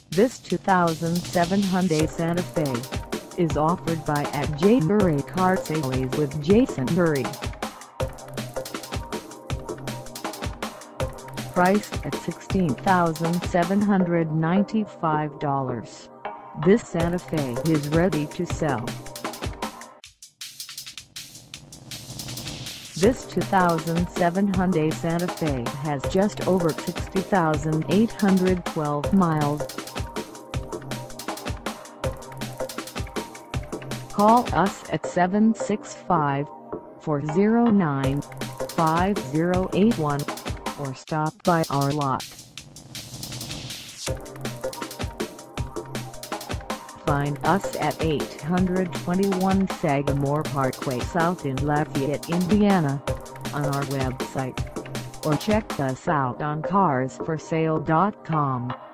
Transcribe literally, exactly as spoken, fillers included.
This two thousand seven Hyundai Santa Fe is offered by ASHTRAYS Car Sales with Jason Murray. Priced at sixteen thousand seven hundred ninety-five dollars, this Santa Fe is ready to sell. This two thousand seven Hyundai Santa Fe has just over sixty thousand eight hundred twelve miles. Call us at seven six five, four zero nine, five zero eight one or stop by our lot. Find us at eight twenty-one Sagamore Parkway South in Lafayette, Indiana, on our website, or check us out on cars for sale dot com.